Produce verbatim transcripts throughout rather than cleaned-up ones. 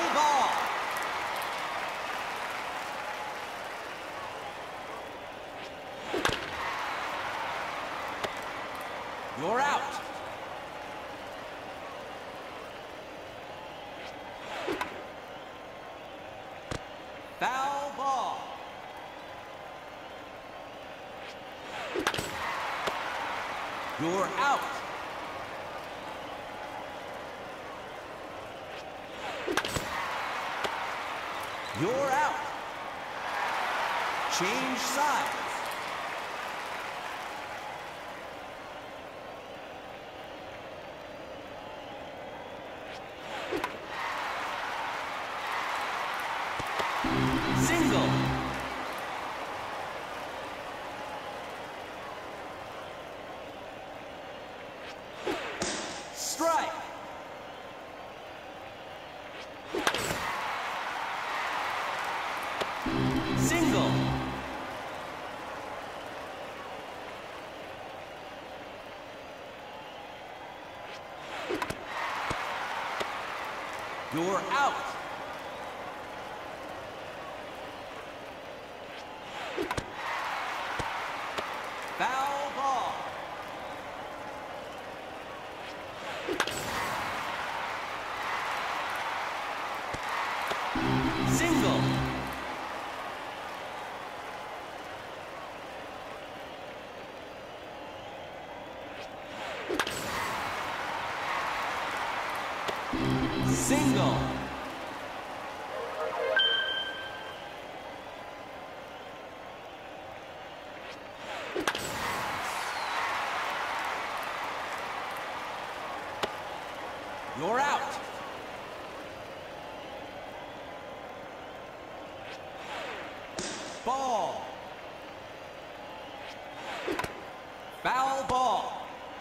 ball. You're out. Foul ball. You're out. You're out. Change sides. Single. Strike. Single. You're out. Foul ball. Single. Single. You're out. Ball. Foul ball.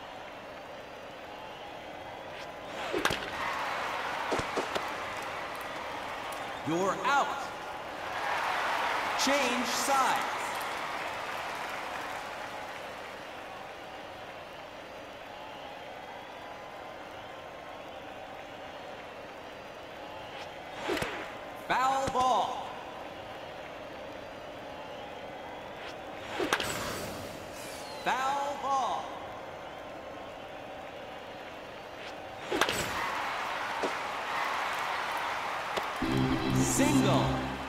You're out. Change sides. Foul ball. Foul ball. Single.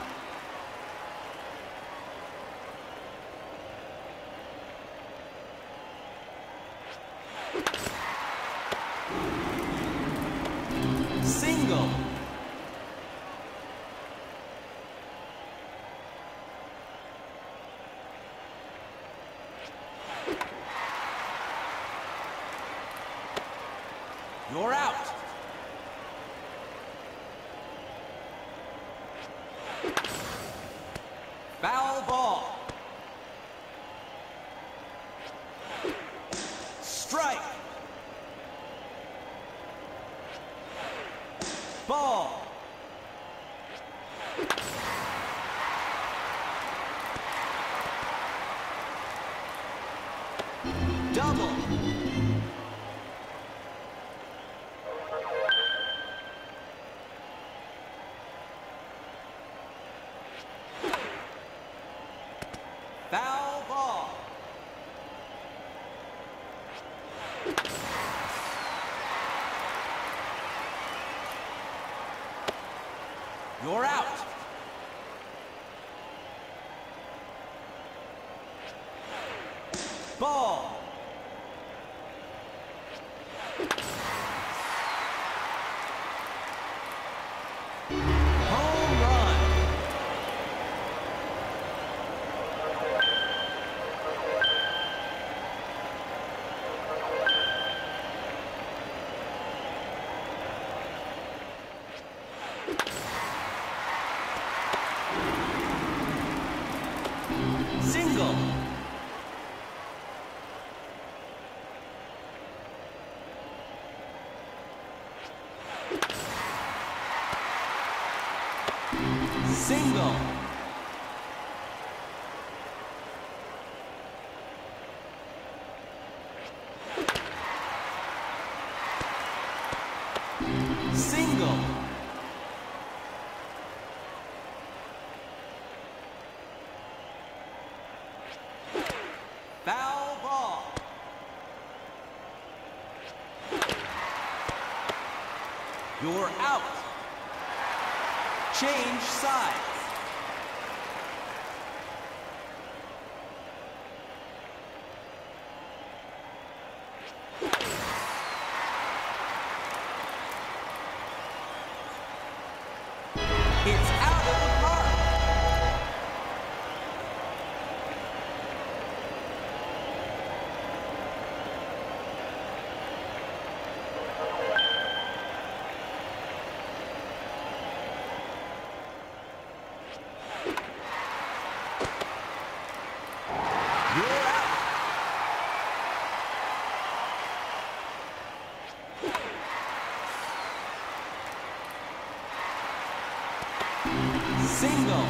Single. You're out. Foul ball. Strike. Ball. Double. Foul ball. You're out. Ball. Home run. Single. Single. Single. Foul ball. You're out. Change sides. It's out of the park. You're out. Single.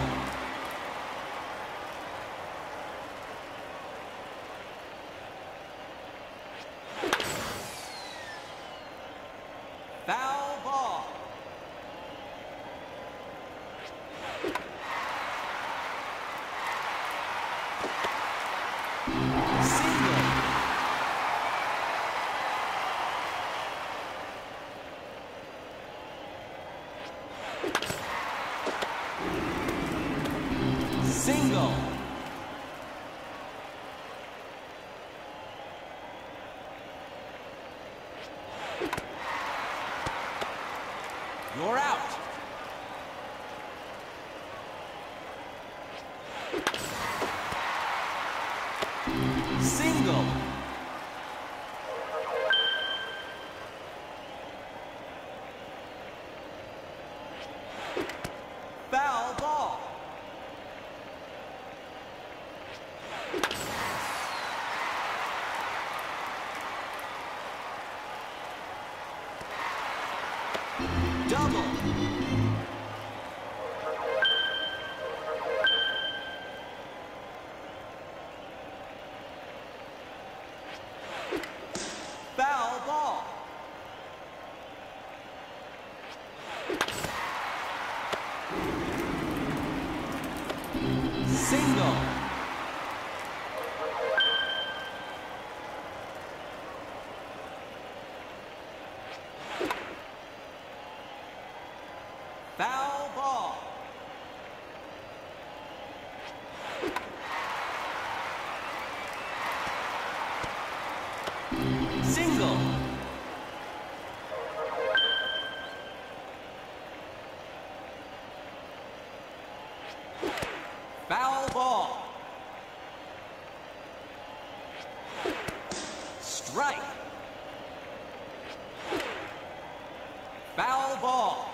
Foul ball. Single. Single. You're out. Single. Foul ball. Double. Foul ball. Single. Foul ball. Single. Foul ball. Strike. Foul ball.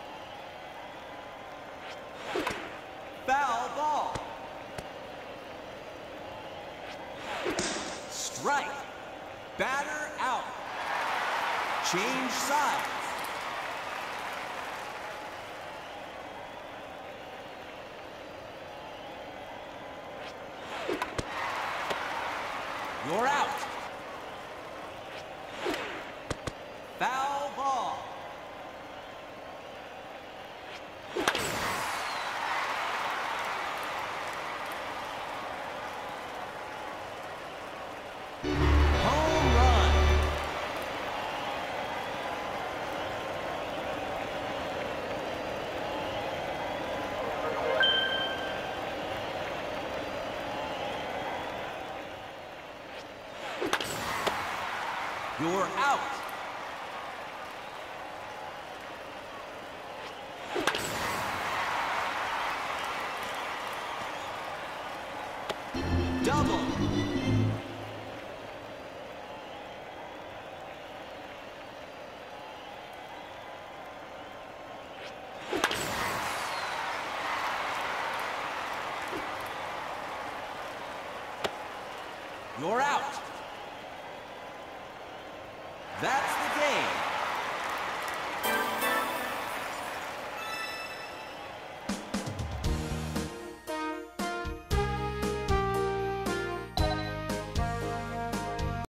Foul ball. Strike. Batter out. Change sides. You're out. Foul ball. Home run. You're out. Double. You're out. That's the game.